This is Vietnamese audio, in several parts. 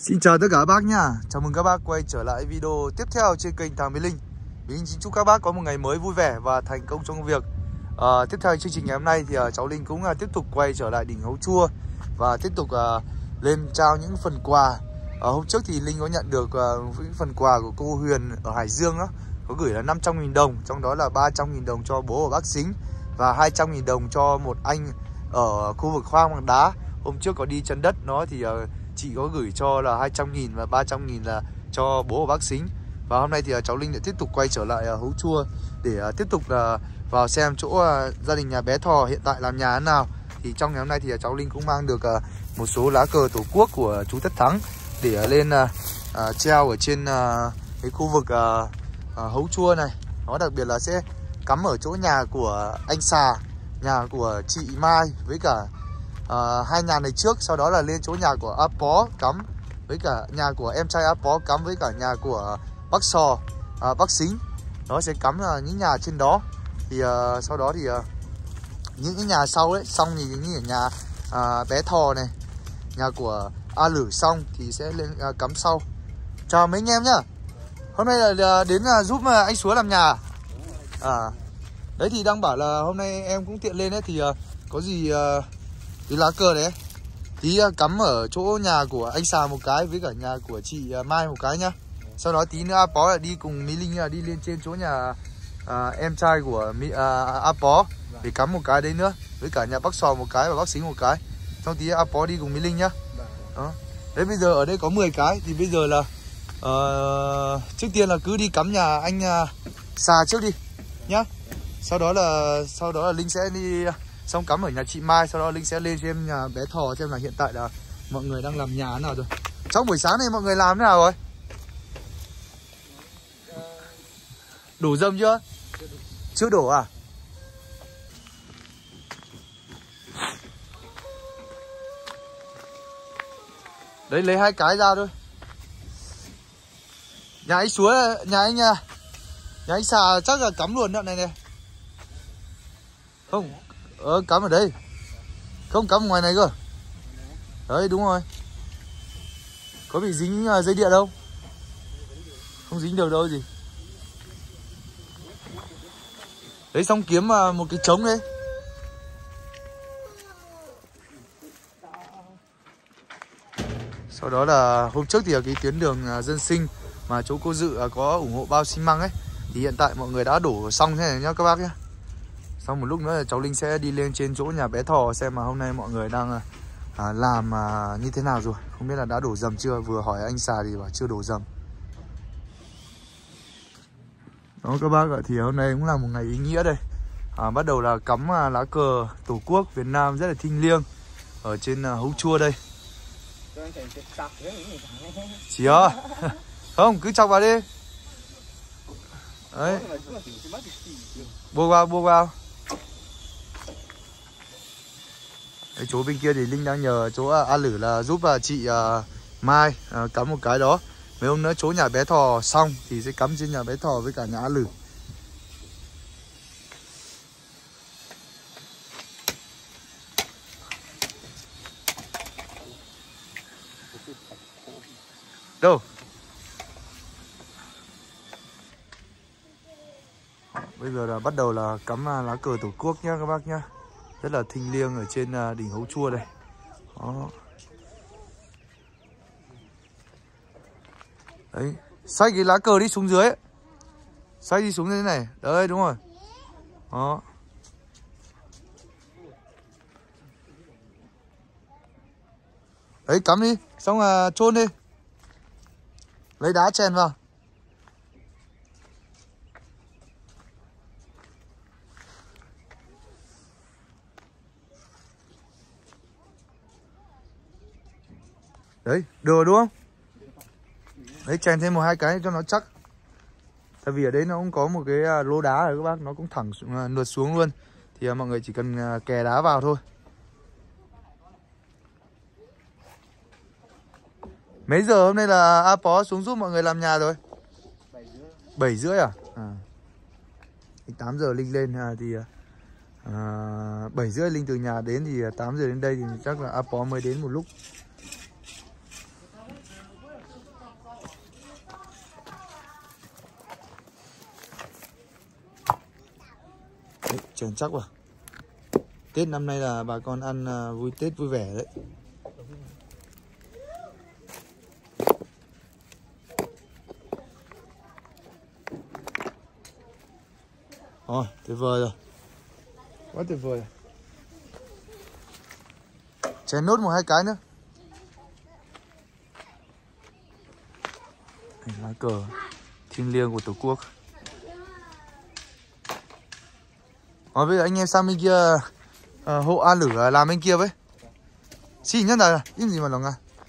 Xin chào tất cả các bác nhá. Chào mừng các bác quay trở lại video tiếp theo trên kênh Thằng Mỹ Linh. Mình xin chúc các bác có một ngày mới vui vẻ và thành công trong công việc. Tiếp theo chương trình ngày hôm nay thì cháu Linh cũng tiếp tục quay trở lại đỉnh Hấu Chua và tiếp tục lên trao những phần quà. Hôm trước thì Linh có nhận được những phần quà của cô Huyền ở Hải Dương đó, có gửi là 500.000 đồng, trong đó là 300.000 đồng cho bố của bác Sính và 200.000 đồng cho một anh ở khu vực khoang bằng đá. Hôm trước có đi chân đất nó thì chị có gửi cho là 200.000 và 300.000 là cho bố của bác Sính. Và hôm nay thì cháu Linh lại tiếp tục quay trở lại Hấu Chua để tiếp tục vào xem chỗ gia đình nhà bé Thò hiện tại làm nhà thế nào. Thì trong ngày hôm nay thì cháu Linh cũng mang được một số lá cờ tổ quốc của chú Tất Thắng để lên treo ở trên cái khu vực Hấu Chua này. Nó đặc biệt là sẽ cắm ở chỗ nhà của anh Xà, nhà của chị Mai với cả hai nhà này trước, sau đó là lên chỗ nhà của A Pó cắm với cả nhà của em trai A Pó cắm với cả nhà của bác Sò, bác Sính. Nó sẽ cắm những nhà trên đó. Thì sau đó thì những cái nhà sau ấy xong thì như ở nhà bé Thò này, nhà của A Lử xong thì sẽ lên cắm sau. Chào mấy anh em nhá. Hôm nay là đến giúp anh Súa làm nhà. Đấy thì đang bảo là hôm nay em cũng tiện lên đấy thì có gì cái lá cờ đấy tí cắm ở chỗ nhà của anh Xà một cái với cả nhà của chị Mai một cái nhá. Sau đó tí nữa A Pó là đi cùng Mỹ Linh đi lên trên chỗ nhà em trai của A Pó để cắm một cái đấy nữa, với cả nhà bác Sò một cái và bác Sính một cái. Xong tí A Pó đi cùng Mỹ Linh nhá. Đó. Đấy, bây giờ ở đây có 10 cái thì bây giờ là trước tiên là cứ đi cắm nhà anh Xà trước đi nhá. Sau đó là Linh sẽ đi xong cắm ở nhà chị Mai, sau đó Linh sẽ lên xem nhà bé Thò xem là hiện tại là mọi người đang làm nhà thế nào rồi. Trong buổi sáng này mọi người làm thế nào rồi? Đổ dầm chưa? Chưa đổ à? Đấy, lấy 2 cái ra thôi. Nhà anh Súa, nhà anh Xà chắc là cắm luôn đoạn này này. Không, cắm ở đây. Không, cắm ở ngoài này cơ. Đấy, đúng rồi. Có bị dính dây điện đâu? Không dính được đâu gì. Đấy, xong kiếm một cái trống đấy. Sau đó là hôm trước thì ở cái tuyến đường dân sinh mà chỗ cô Dự có ủng hộ bao xi măng ấy, thì hiện tại mọi người đã đổ xong thế này nhá các bác nhé. Sau một lúc nữa là cháu Linh sẽ đi lên trên chỗ nhà bé Thò xem mà hôm nay mọi người đang làm như thế nào rồi. Không biết là đã đổ dầm chưa, vừa hỏi anh Xà thì bảo chưa đổ dầm. Đó các bác ạ, thì hôm nay cũng là một ngày ý nghĩa đây. Bắt đầu là cắm lá cờ Tổ quốc Việt Nam rất là thiêng liêng ở trên Hấu Chua đây. Chỉ không, cứ chọc vào đi. Đấy. Buông vào. Đấy, chỗ bên kia thì Linh đang nhờ chỗ A Lử là giúp chị Mai cắm một cái đó. Mấy hôm nữa chỗ nhà bé Thò xong thì sẽ cắm trên nhà bé Thò với cả nhà A Lử. Đâu? Bây giờ là bắt đầu là cắm lá cờ Tổ quốc nhá các bác nhá. Rất là thiêng liêng ở trên đỉnh Hấu Chua đây. Đó. Đấy, xoay cái lá cờ đi xuống dưới ấy. Xoay đi xuống như thế này. Đấy, đúng rồi. Đó. Đấy, cắm đi, xong là chôn đi. Lấy đá chèn vào. Đấy, được đúng không? Đấy, chèn thêm 1-2 cái cho nó chắc. Tại vì ở đấy nó cũng có một cái lô đá rồi các bác, nó cũng thẳng lượt xuống luôn. Thì mọi người chỉ cần kè đá vào thôi. Mấy giờ hôm nay là A Pó xuống giúp mọi người làm nhà rồi? 7h30 à? 8 giờ Linh lên thì 7h30 Linh từ nhà đến thì 8 giờ đến đây thì chắc là A Pó mới đến một lúc. chèn chắc vào. Tết năm nay là bà con ăn vui Tết vui vẻ đấy. Rồi, tuyệt vời rồi. Quá tuyệt vời. Chén nốt 1-2 cái nữa. Lá cờ thiêng liêng của Tổ quốc. Rồi bây giờ anh em sang bên kia hộ A Lử làm bên kia với. Xin nhất là im gì mà lòng à.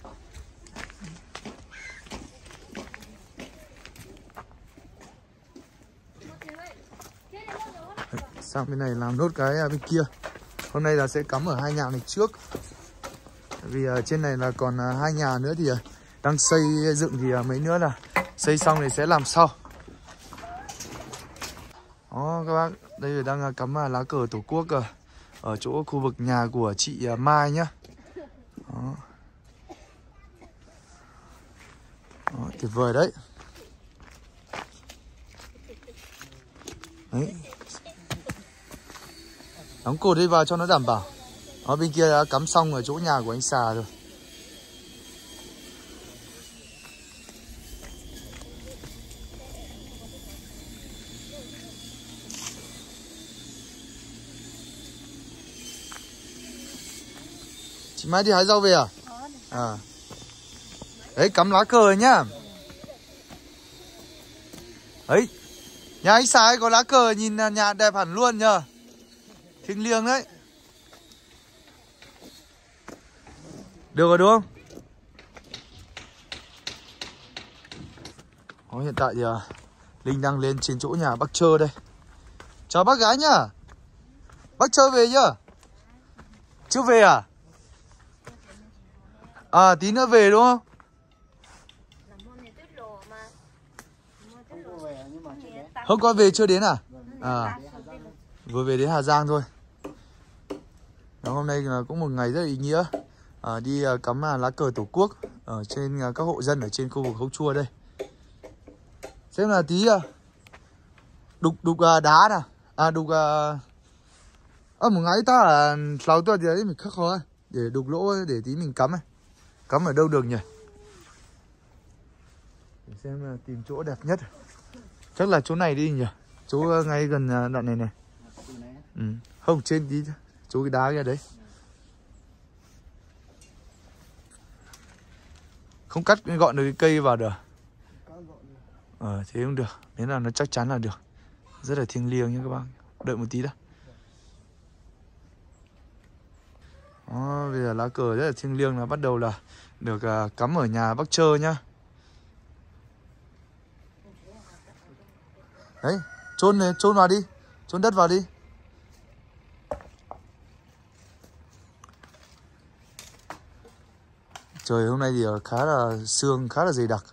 Sang bên này làm nốt cái bên kia. Hôm nay là sẽ cắm ở 2 nhà này trước. Vì trên này là còn 2 nhà nữa thì đang xây dựng thì mấy nữa là xây xong thì sẽ làm sau. Đó các bác, đây là đang cắm lá cờ Tổ quốc ở chỗ khu vực nhà của chị Mai nhá. Đó. Đó, tuyệt vời đấy. Đấy. Đóng cột đi vào cho nó đảm bảo. Ở bên kia đã cắm xong ở chỗ nhà của anh Xà rồi. Chị Mai đi hái rau về à? À. Đấy, cắm lá cờ rồi nhá. Đấy, nhà anh Xà ấy có lá cờ nhìn nhà đẹp hẳn luôn nhờ. Thiêng liêng đấy. Được rồi đúng không? Đó, hiện tại thì Linh đang lên trên chỗ nhà bác Trơ đây. Chào bác gái nhá. Bác Trơ về chưa? Chưa về à? À tí nữa về đúng không? Hôm qua về chưa đến à? À, vừa về đến Hà Giang thôi. Đó, hôm nay là cũng một ngày rất là ý nghĩa. Đi cắm lá cờ Tổ quốc ở trên các hộ dân ở trên khu vực Hốc Chua đây. Xem là tí đục đá nè. À đục một ngày ta là 6 tuần thì đấy mình khắc khó để đục lỗ để tí mình cắm này. Cắm ở đâu được nhỉ? Để xem là tìm chỗ đẹp nhất. Chắc là chỗ này đi nhỉ? Chỗ ngay gần đoạn này này. Ừ. Không, trên tí chỗ cái đá kia đấy. Không cắt gọn được cái cây vào được. Thế cũng được. Nếu là nó chắc chắn là được. Rất là thiêng liêng nhé các bác. Đợi một tí đã. Đó, bây giờ lá cờ rất là thiêng liêng là bắt đầu là được cắm ở nhà bác Trơ nhá. Đấy, chôn vào đi. Chôn đất vào đi. Trời hôm nay thì khá là sương, khá là dày đặc.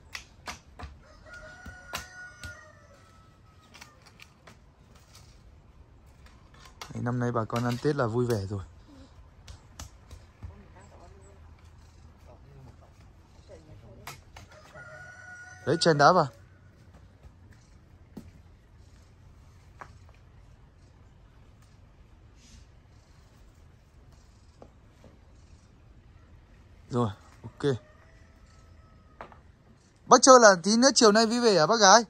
Đấy, năm nay bà con ăn Tết là vui vẻ rồi. Đấy, chèn đá vào. Rồi, ok. Bác Trơ là tí nữa chiều nay vi về à bác gái?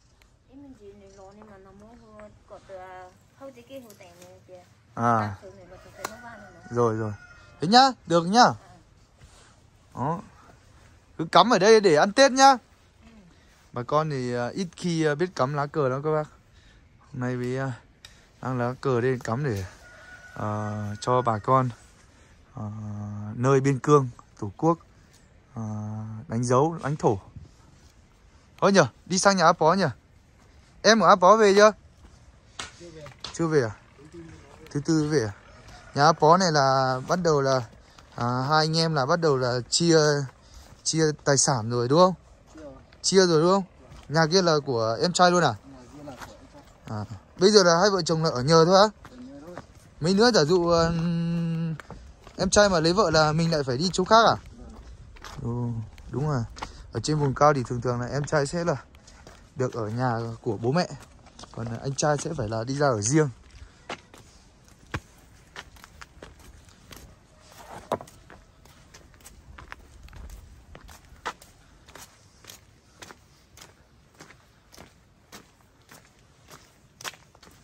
À. Rồi. Thế nhá, được nhá. Đó. Cứ cắm ở đây để ăn Tết nhá. Bà con thì ít khi biết cắm lá cờ lắm các bác. Hôm nay với đang lá cờ đây cắm để cho bà con nơi biên cương Tổ quốc đánh dấu lãnh thổ. Thôi nhờ, đi sang nhà Á Pó nhờ. Em ở Á Pó về chưa? Chưa về à? Thứ tư về à? Nhà Á Pó này là bắt đầu là hai anh em là bắt đầu là chia tài sản rồi đúng không? Chia rồi đúng không? Nhà kia là của em trai luôn à? Bây giờ là hai vợ chồng là ở nhờ thôi á? Mấy nữa giả dụ em trai mà lấy vợ là mình lại phải đi chỗ khác à? Đúng rồi. Ở trên vùng cao thì thường là em trai sẽ là được ở nhà của bố mẹ. Còn anh trai sẽ phải là đi ra ở riêng.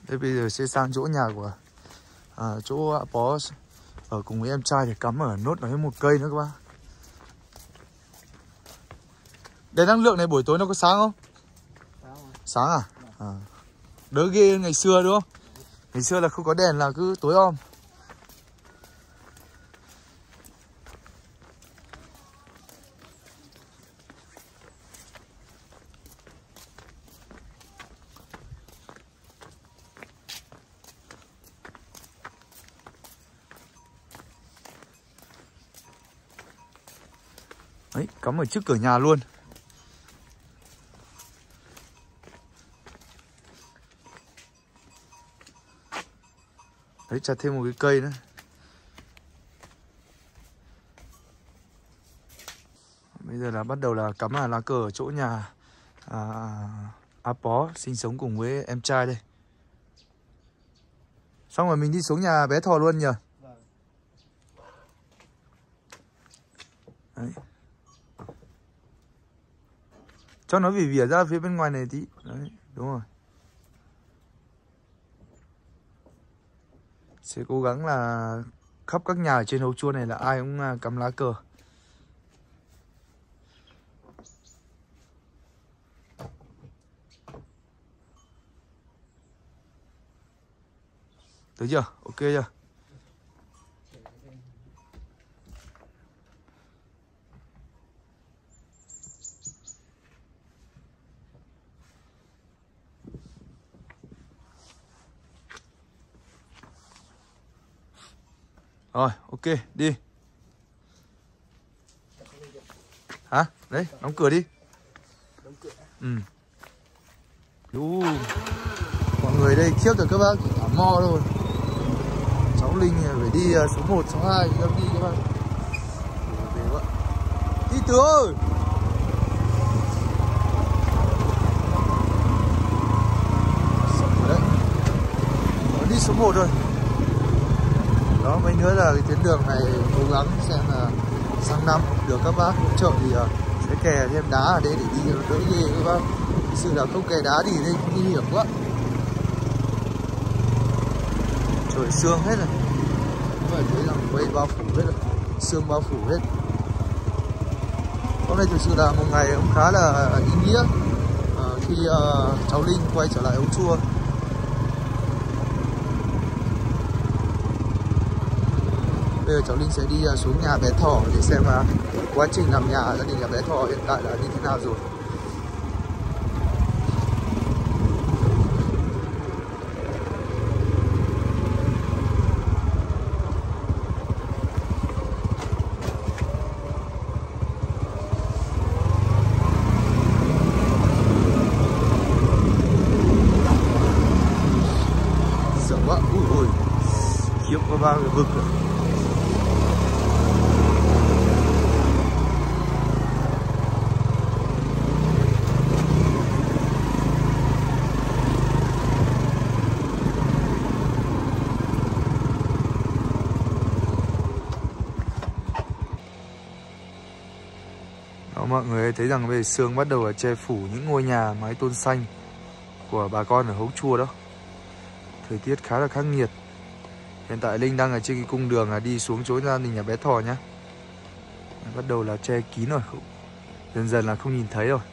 Đây bây giờ sẽ sang chỗ nhà của chỗ bó ở cùng với em trai để cắm ở nốt ở một cây nữa các bác. Đèn năng lượng này buổi tối nó có sáng không? Sáng à? Đỡ ghê ngày xưa đúng không? Ngày xưa là không có đèn là cứ tối om. Đấy, cắm ở trước cửa nhà luôn. Đấy, chặt thêm một cái cây nữa. Bây giờ là bắt đầu là cắm lá cờ ở chỗ nhà A Pó sinh sống cùng với em trai đây. Xong rồi mình đi xuống nhà bé Thò luôn nhỉ? Đấy. Cho nó vỉa ra phía bên ngoài này tí. Đấy, đúng rồi. Sẽ cố gắng là khắp các nhà ở trên Hấu Chua này là ai cũng cắm lá cờ. Tới chưa? Ok chưa? Rồi, ok, đi. Hả? Đấy, đóng cửa đi. Mọi người đây trước rồi các bác, cả mo thôi. Cháu Linh phải đi số 1, số 2 đi các bác. Về vậy. Đi Tứ ơi. Đấy. Nó đi số 1 rồi. Đó, mấy nữa là cái tuyến đường này cố gắng xem là sang năm được các bác hỗ trợ thì sẽ kè thêm đá ở đây để đi cho nó đỡ ghê các bác. Thực sự là không kè đá đi đây nguy hiểm quá. Trời sương hết rồi. Các bạn thấy rằng quay bao phủ hết rồi. Sương bao phủ hết. Hôm nay thực sự là một ngày cũng khá là ý nghĩa khi cháu Linh quay trở lại Hấu Chua. Bây giờ cháu Linh sẽ đi xuống nhà bé Thỏ để xem quá trình làm nhà gia đình nhà bé Thỏ hiện tại là như thế nào rồi. Sợ quá, ui khiếp có bao người vực rồi. Đó, mọi người thấy rằng về sương bắt đầu che phủ những ngôi nhà mái tôn xanh của bà con ở Hấu Chua đó. Thời tiết khá là khắc nghiệt. Hiện tại Linh đang ở trên cái cung đường đi xuống chỗ gia đình nhà bé Thò nhá. Bắt đầu là che kín rồi, dần dần là không nhìn thấy rồi.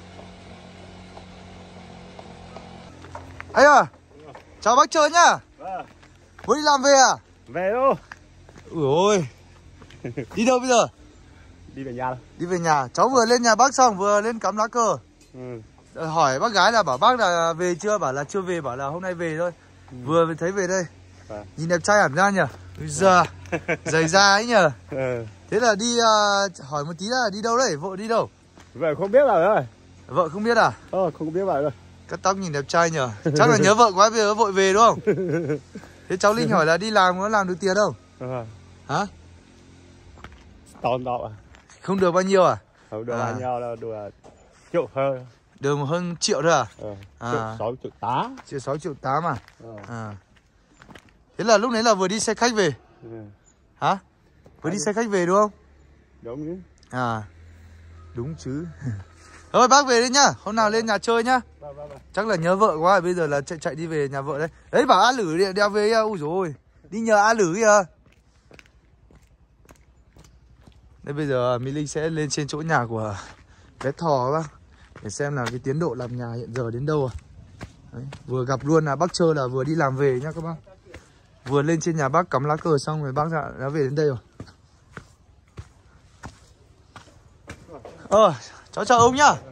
Ấy à, chào bác chơi nhá. Mới đi làm về à? Về đâu? Ui ôi. Đi đâu bây giờ? Đi về nhà đâu. Đi về nhà. Cháu vừa lên nhà bác xong, vừa lên cắm lá cờ. Hỏi bác gái là bảo bác là về chưa, bảo là chưa về, bảo là hôm nay về thôi. Vừa thấy về đây. Nhìn đẹp trai hẳn ra nhỉ. Bây giờ giày da ấy nhỉ. Thế là đi hỏi một tí là đi đâu đấy, vợ đi đâu? Vợ không biết rồi. Vợ không biết à? Không biết vậy rồi. Cắt tóc nhìn đẹp trai nhỉ. Chắc là nhớ vợ quá bây giờ vội về đúng không? Thế cháu Linh hỏi là đi làm có làm được tiền không? Hả? Tòn độ à? Không được bao nhiêu à? Không được bao nhiêu đâu, được triệu hơn. Được hơn triệu thôi à? Triệu 6 triệu 8. Triệu 6 triệu 8 à? Thế là lúc đấy là vừa đi xe khách về. Hả? Vừa đi xe khách về đúng không? Đúng chứ. Đúng chứ. Thôi bác về đi nhá. Hôm nào lên nhà chơi nhá. Vâng. Chắc là nhớ vợ quá, bây giờ là chạy đi về nhà vợ đây. Đấy bảo A Lử đeo về. Ui dồi ôi. Đi nhờ A Lử kìa. Đây bây giờ Mỹ Linh sẽ lên trên chỗ nhà của bé Thò các bác, để xem là cái tiến độ làm nhà hiện giờ đến đâu. Đấy, vừa gặp luôn là bác Trơ là vừa đi làm về nhá các bác. Vừa lên trên nhà bác cắm lá cờ xong rồi bác đã về đến đây rồi. Cháu chào ông nhá.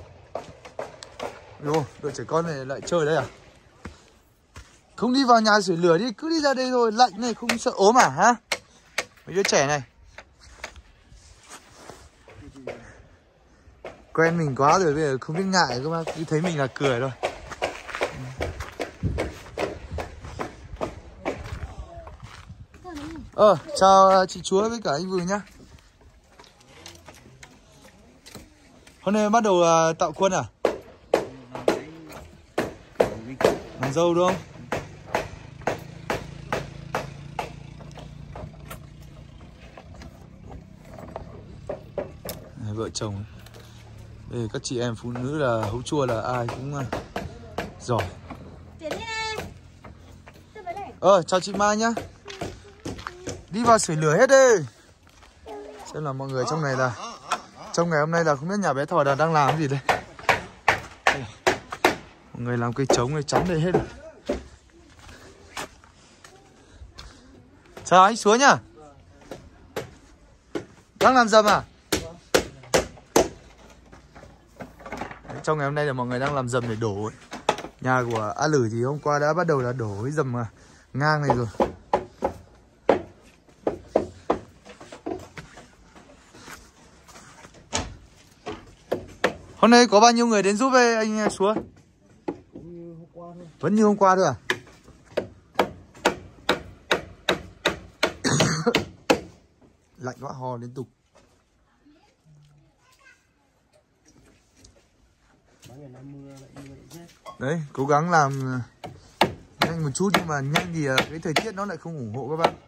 Rồi, đội trẻ con này lại chơi đây à? Không đi vào nhà sưởi lửa đi, cứ đi ra đây thôi, lạnh này không sợ ốm à hả? Mấy đứa trẻ này quen mình quá rồi, bây giờ không biết ngại các bác, cứ thấy mình là cười thôi. Chào chị Chúa với cả anh Vừ nhá. Hôm nay bắt đầu tạo quân à? Làm dâu đúng không? Vợ chồng đây, các chị em phụ nữ là hấu chua là ai cũng giỏi. Chào chị Mai nhá. Đi vào sưởi lửa hết đi. Xem là mọi người trong này là trong ngày hôm nay là không biết nhà bé Thò là đang làm cái gì đây. Mọi người làm cây trống này chắn đây hết rồi. Chào anh Súa nhá. Đang làm dầm à? Đấy, trong ngày hôm nay là mọi người đang làm dầm để đổ ấy. Nhà của A Lử thì hôm qua đã bắt đầu là đổ cái dầm ngang này rồi. Hôm nay có bao nhiêu người đến giúp anh Súa? Vẫn như hôm qua thôi à? Lạnh quá, ho liên tục. Đấy, cố gắng làm nhanh một chút, nhưng mà nhanh thì cái thời tiết nó lại không ủng hộ các bạn.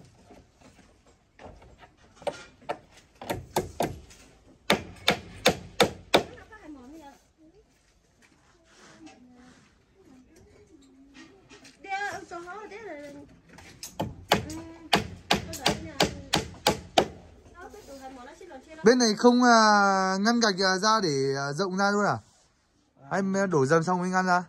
Bên này không ngăn gạch ra để rộng ra luôn à? Hay đổ dầm xong mới ngăn ra?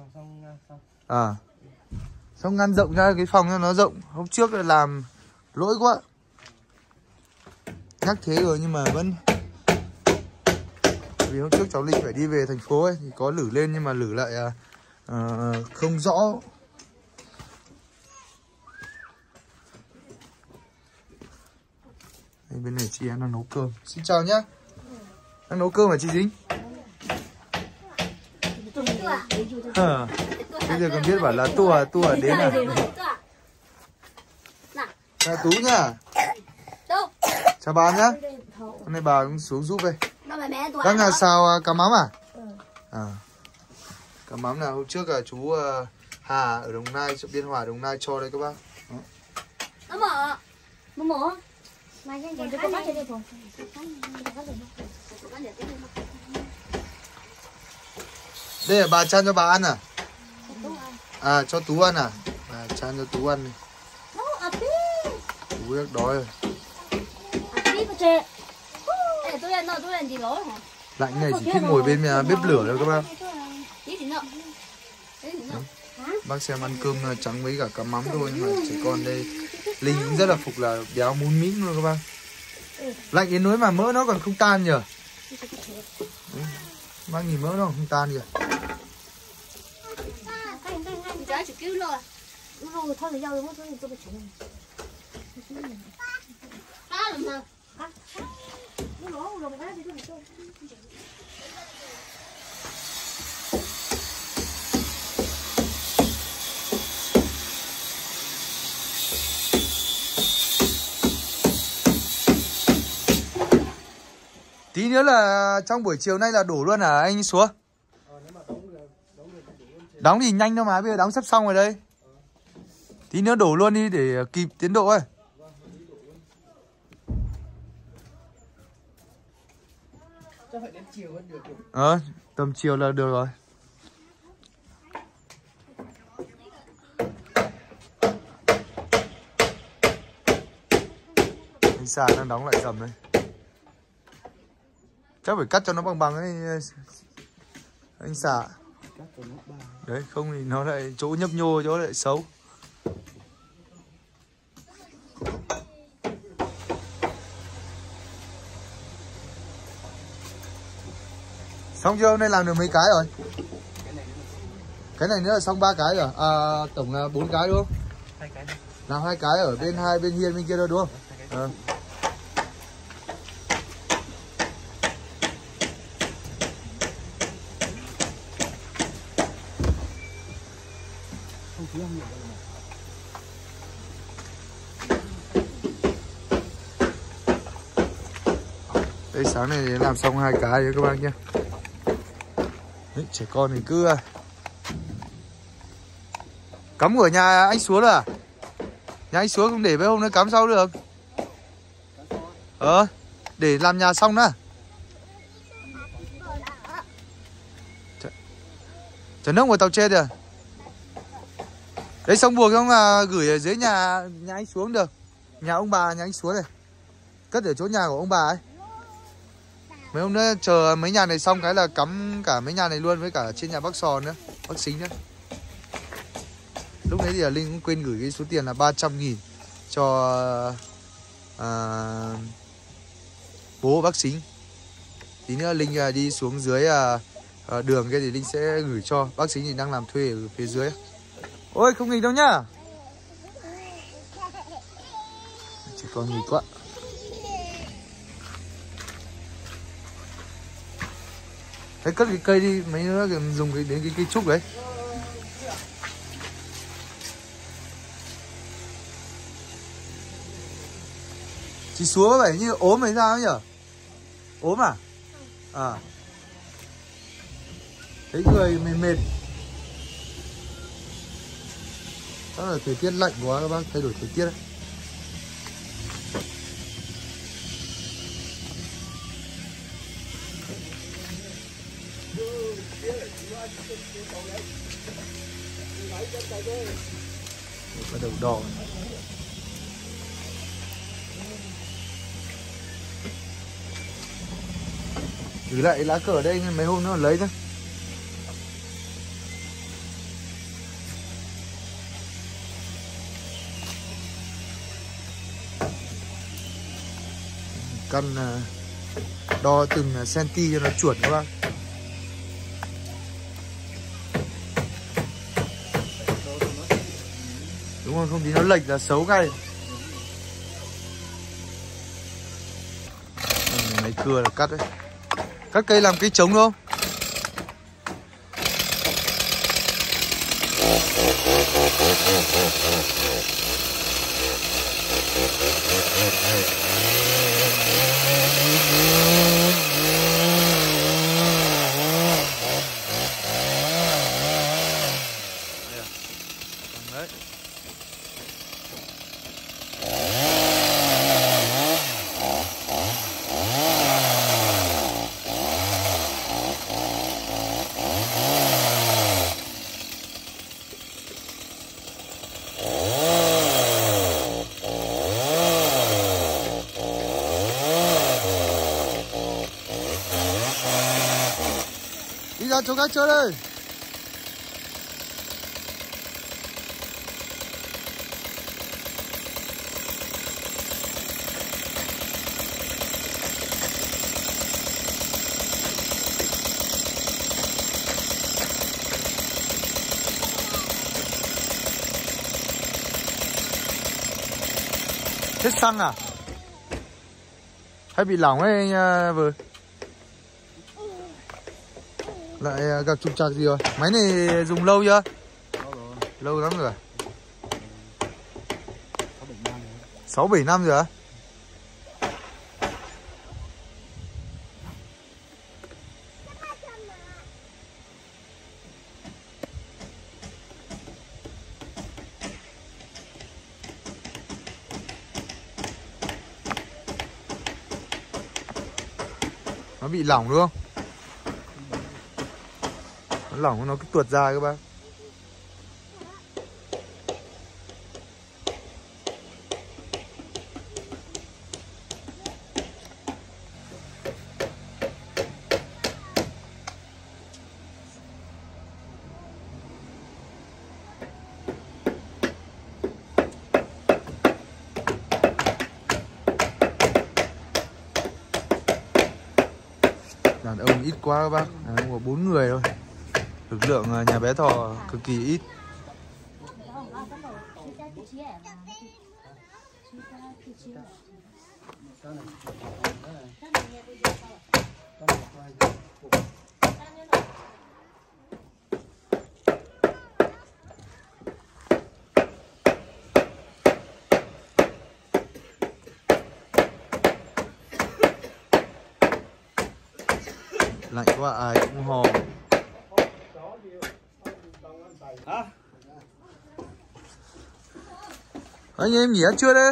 Xong ngăn rộng ra cái phòng cho nó rộng. Hôm trước là làm lỗi quá. Nhắc thế rồi nhưng mà vẫn. Vì hôm trước cháu Linh phải đi về thành phố ấy, thì có Lử lên nhưng mà Lử lại không rõ. Đây, bên này chị em đang nấu cơm. Xin chào nhá. Đang nấu cơm hả chị Dính? Bây giờ còn biết bảo là tua đến à? Chào Tú nhá. Chào bà nhá. Hôm nay bà cũng xuống giúp đây. Đang là xào cá mắm à? Cá mắm là hôm trước là chú Hà ở Đồng Nai, Biên Hòa Đồng Nai cho đây các bác. Đây là bà chan cho bà ăn à? Cho Tú ăn à? Chan cho Tú ăn đi. Tú rất đói rồi. Lạnh này chỉ thích ngồi bên bếp lửa thôi các bác. Bác xem ăn cơm trắng với cả cá mắm thôi, nhưng mà trẻ con đây Linh cũng rất là phục là béo muốn mít luôn các bác. Lạnh đến nỗi mà mỡ nó còn không tan nhờ. Bác nhìn mỡ nó còn không tan kìa. Tí nữa là trong buổi chiều nay là đổ luôn hả anh Súa? Đóng thì nhanh thôi mà, bây giờ đóng sắp xong rồi đây. Tí nữa đổ luôn đi để kịp tiến độ ấy. phải đến chiều vẫn được. Tầm chiều là được rồi. Anh xà nó đóng lại dầm đây. Chắc phải cắt cho nó bằng ấy anh xà. Đấy, không thì nó lại chỗ nhấp nhô, chỗ lại xấu. Xong chưa? Hôm nay làm được mấy cái rồi? Cái này nữa là xong 3 cái rồi. Tổng là 4 cái đúng không? 2 cái. Làm 2 cái ở bên hai bên hiên bên kia thôi đúng không? Đây sáng này làm xong 2 cái đấy các bác nhé. Đấy, trẻ con thì cứ cắm ở nhà anh xuống rồi à? Nhà anh xuống không để mấy hôm nữa cắm sau được. Để làm nhà xong đó. Chở nước vào tàu trên rồi. Đấy xong buộc không là gửi ở dưới nhà anh xuống được. Nhà ông bà nhà anh xuống này. Cất ở chỗ nhà của ông bà ấy. Mấy hôm nữa chờ mấy nhà này xong cái là cắm cả mấy nhà này luôn với cả trên nhà bác Sò nữa, bác Xính nữa. Lúc đấy thì là Linh cũng quên gửi cái số tiền là 300.000 cho bố bác Xính. Tí nữa Linh đi xuống dưới đường kia thì Linh sẽ gửi cho. Bác Xính thì đang làm thuê ở phía dưới. Ôi không nghịch đâu nhá. Chỉ còn nghịch quá. Thế cất cái cây đi, mấy nữa dùng đến cái cây trúc đấy. Chị Súa có vẻ như ốm hay sao nhỉ? Ốm à? Thấy người mệt mệt. Chắc là thời tiết lạnh quá các bác, thay đổi thời tiết đấy. Bắt đầu đỏ. Gửi lại lá cờ ở đây mấy hôm nữa lấy thôi. Căn đo từng cm cho nó chuẩn các bác. Đúng không? Không thì nó lệch là xấu ngay. Máy cưa là cắt đấy. Cắt cây làm cây trống đúng không? Đấy. Đi ra chỗ khác chơi đây. Hết xăng à? Hay bị lỏng ấy anh vừa? Lại gặp trục trặc gì rồi? Máy này dùng lâu chưa? Lâu lắm rồi. 6-7 năm rồi á? Nó bị lỏng đúng không? Nó lỏng nó cứ tuột ra các bác. Đàn ông ít quá các bác, đàn ông có 4 người thôi. Lực lượng nhà bé Thọ cực kỳ ít. Lạnh quá ai cũng hò. Anh em nghỉ ăn trưa đây.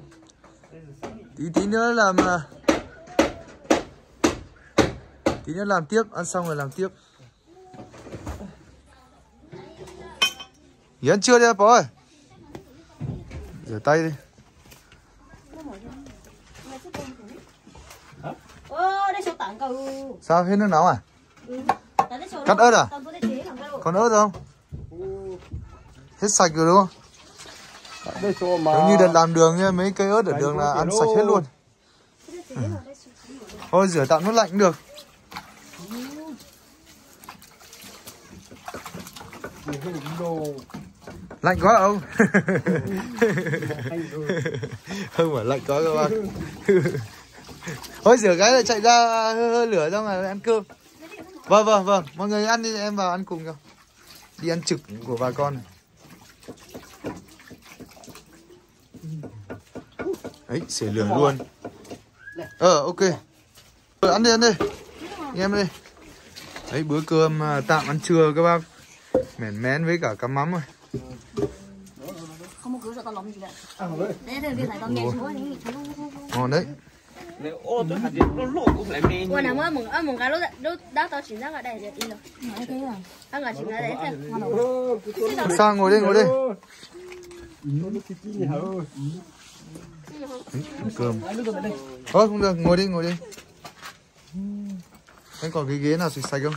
Tí nữa làm tí nữa làm tiếp, ăn xong rồi làm tiếp. Nghỉ ăn trưa đi bố ơi. Rửa tay đi. Sao hết nước nóng à? Cắt ớt à? Còn ớt không? Hết sạch rồi đúng không? Giống như đợt làm đường nha, mấy cây ớt ở đường là ăn sạch hết luôn. Thôi rửa tạm nước lạnh cũng được. Lạnh quá không? Không phải lạnh quá các bác. Thôi rửa cái là chạy ra hơi lửa xong rồi ăn cơm. Vâng, mọi người ăn đi, em vào ăn cùng nhau. Đi ăn trực của bà con này. Đấy, xể lửa luôn. Ok. Ăn đi. Em đi. Đấy, bữa cơm tạm ăn trưa các bác. Mẻn mén với cả cá mắm thôi. Ngon đấy. Sao ngồi đây. Cơm. Thôi không được, ngồi đi. Anh còn cái ghế nào sạch không?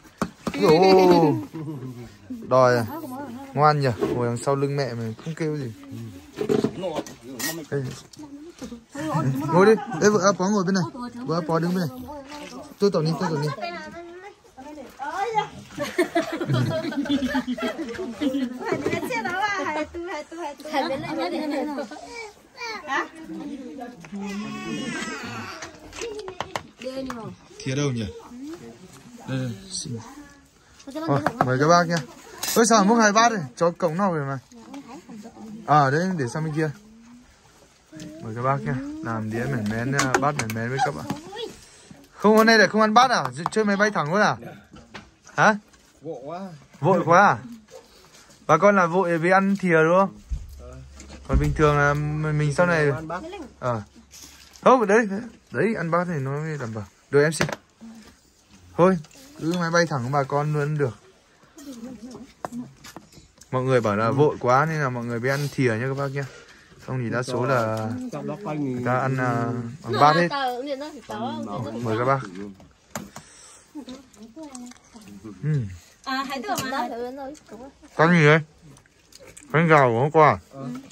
Đòi à? Ngoan nhỉ, ngồi đằng sau lưng mẹ mà không kêu gì. Đây. Ngồi đi, đây vợ Bó ngồi bên này, vợ Bó đứng bên này. Tôi tổ đi. Thìa đâu nhỉ? Đây, xin. Rồi, mời các bác nhá. Ôi sao múc 2 bát này, cho cổng nào về mà. Đấy, để sang bên kia. Mời các bác nhá, làm đĩa mẻn mén, bát mẻn mén với các bạn. Không, hôm nay lại không ăn bát à? Chơi máy bay thẳng luôn à? Hả? Vội quá à? Bà con là vội vì ăn thìa đúng không? Còn bình thường là mình sau này... Không, đấy, ăn bát này nó mới đảm bảo. Được em xin. Thôi, cứ máy bay thẳng bà con luôn được. Mọi người bảo là vội quá nên là mọi người mới ăn thìa nha các bác nhé. Không thì đa số là người ta ăn bằng bát hết. Mời các bác. Con gì đấy? Bánh gạo của hôm qua.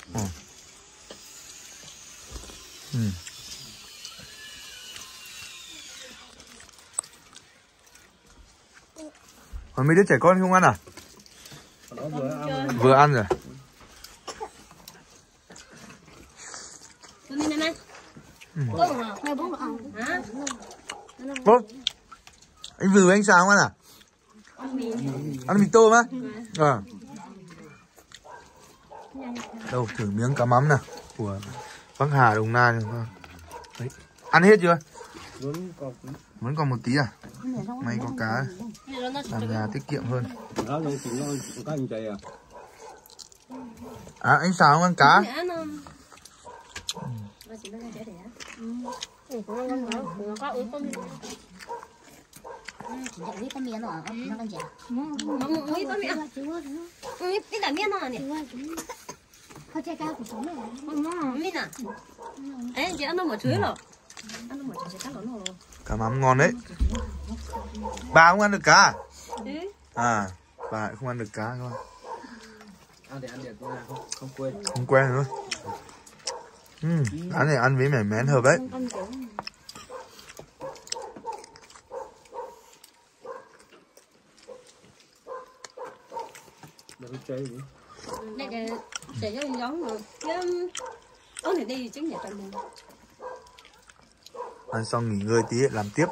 Còn mấy đứa trẻ con không ăn à? Vừa ăn rồi. Bố, anh Vừa anh sao không ăn à? Ăn mì tôm á? Đâu thử miếng cá mắm nào của Bắc Hà Đồng Nai này. Đấy. Ăn hết chưa? Vẫn còn một tí à? May có cá, làm nhà tiết kiệm hơn. Anh sao không ăn cá? Ui con miên rồi, nó con chả. Ui con miên. Ui cái là miên rồi nè. Không chơi cao của sống rồi. Miên à? Ê, chị ăn nó mà chuối rồi. Ăn nó mà chuối cá lỏng rồi. Cá mắm ngon đấy. Bà không ăn được cá à? Bà không ăn được cá không? Ăn để không quên. Không quen nữa. Cá này ăn với mẻ mén hợp đấy. Đây để cho giống rồi. Ớt này đi trứng nhà trong mình. Ăn xong nghỉ ngơi tí làm tiếp.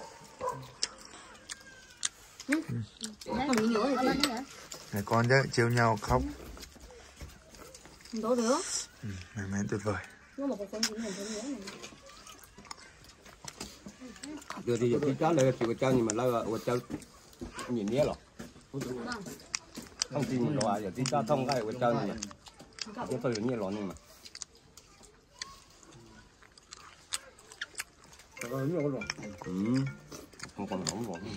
Này con đấy trêu nhau khóc. Đổ được. Mẻ mén tuyệt vời. Giờ thì cái cháu này chỉ có cháu nhưng mà lâu rồi cháu nhìn nhé rồi. Không tin rồi giờ tí cháu thông cái của cháu này. Cái tôi như lon nhưng mà. Không còn nóng rồi.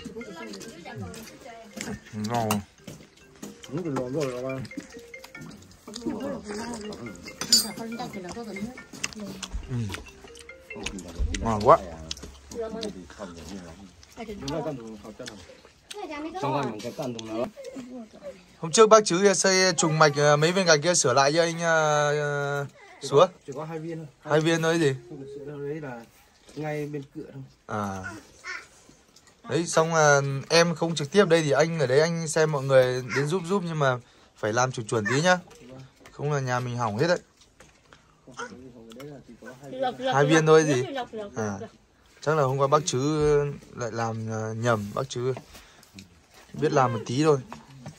Ngon. Nó còn lon rồi mà. Ngon quá. Hôm trước bác chứ xây trùng mạch mấy viên gạch kia sửa lại cho anh Súa. Chỉ có 2 viên thôi. 2 viên thôi gì? Đấy là ngay bên cửa thôi. À. Đấy xong em không trực tiếp đây thì anh ở đấy anh xem mọi người đến giúp nhưng mà phải làm chuẩn tí nhá. Không là nhà mình hỏng hết đấy. 2 viên thôi gì? À. Chắc là hôm qua bác chứ lại làm nhầm, bác chứ biết làm một tí thôi.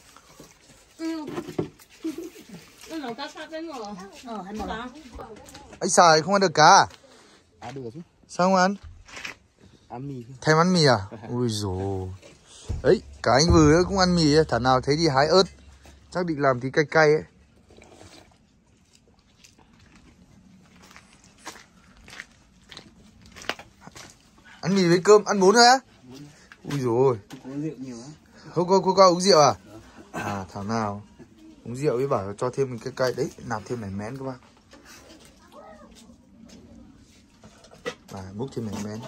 Anh xài không ăn được cá à? À được chứ. Sao không ăn? Ăn mì. Thèm ăn mì à? Ui dồi. Đấy, cả anh Vừ cũng ăn mì ấy. Thả nào thấy đi hái ớt. Chắc định làm tí cay cay ấy. Ăn mì với cơm, ăn 4 thôi á? Ui dồi. Uống rượu nhiều á. Không có uống rượu à? À thảo nào uống rượu với bảo cho thêm mình cay đấy, nạp thêm mẻ mén các bác. Múc thêm mẻ mén.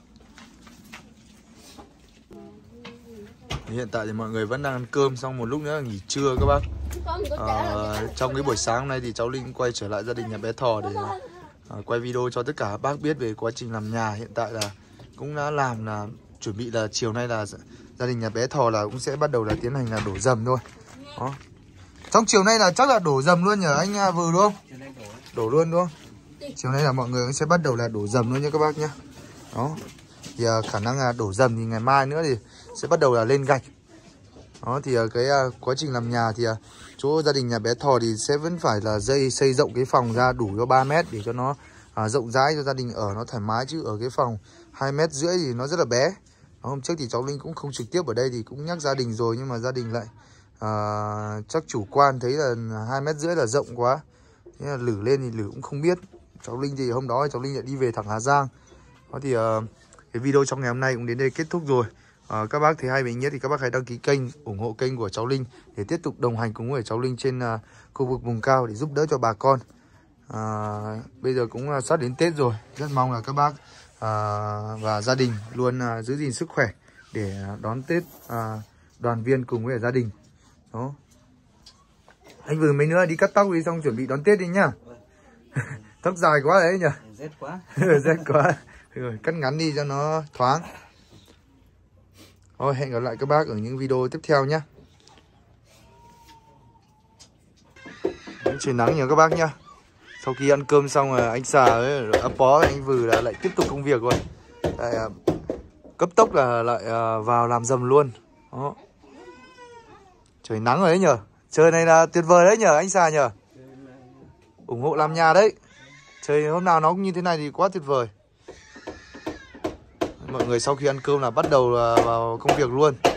Hiện tại thì mọi người vẫn đang ăn cơm, xong một lúc nữa là nghỉ trưa các bác. Trong cái buổi sáng hôm nay thì cháu Linh quay trở lại gia đình nhà bé Thò để quay video cho tất cả các bác biết về quá trình làm nhà. Hiện tại là cũng đã làm là chuẩn bị là chiều nay là gia đình nhà bé Thò là cũng sẽ bắt đầu là tiến hành là đổ dầm thôi. Đó. Trong chiều nay là chắc là đổ dầm luôn nhờ anh Vừ đúng không? Đổ luôn đúng không? Chiều nay là mọi người cũng sẽ bắt đầu là đổ dầm luôn nha các bác nhé. Đó. Thì khả năng là đổ dầm thì ngày mai nữa thì sẽ bắt đầu là lên gạch. Đó thì cái quá trình làm nhà thì chỗ gia đình nhà bé Thò thì sẽ vẫn phải là xây rộng cái phòng ra đủ cho 3 mét để cho nó rộng rãi cho gia đình ở nó thoải mái, chứ ở cái phòng 2,5 mét thì nó rất là bé. Đó, hôm trước thì cháu Linh cũng không trực tiếp ở đây thì cũng nhắc gia đình rồi, nhưng mà gia đình lại chắc chủ quan thấy là 2,5 mét là rộng quá. Thế là lử lên thì lử cũng không biết. Cháu Linh thì hôm đó cháu Linh lại đi về thẳng Hà Giang. Đó thì cái video trong ngày hôm nay cũng đến đây kết thúc rồi. Các bác thấy hay về ý nghĩa thì các bác hãy đăng ký kênh, ủng hộ kênh của cháu Linh để tiếp tục đồng hành cùng với cháu Linh trên khu vực vùng cao để giúp đỡ cho bà con. Bây giờ cũng sắp đến Tết rồi, rất mong là các bác và gia đình luôn giữ gìn sức khỏe để đón Tết đoàn viên cùng với gia đình. Đó. Anh Vừ mấy nữa đi cắt tóc đi, xong chuẩn bị đón Tết đi nhá. Tóc dài quá đấy nhỉ? Rét quá. Rét quá. Rồi, cắt ngắn đi cho nó thoáng. Thôi hẹn gặp lại các bác ở những video tiếp theo nhé. Trời nắng nhiều các bác nhá. Sau khi ăn cơm xong rồi anh Xà với Bó anh Vừ là lại tiếp tục công việc rồi. Lại cấp tốc là lại vào làm dầm luôn. Đó. Trời nắng rồi đấy nhờ. Trời này là tuyệt vời đấy nhờ anh Xà nhờ. Ủng hộ làm nhà đấy. Trời hôm nào nó cũng như thế này thì quá tuyệt vời. Mọi người sau khi ăn cơm là bắt đầu vào công việc luôn.